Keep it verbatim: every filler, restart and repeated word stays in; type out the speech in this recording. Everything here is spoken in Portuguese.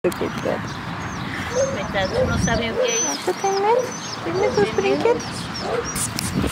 Coitados, não sabem o que é isto. Você tem medo? Tem medo dos brinquedos?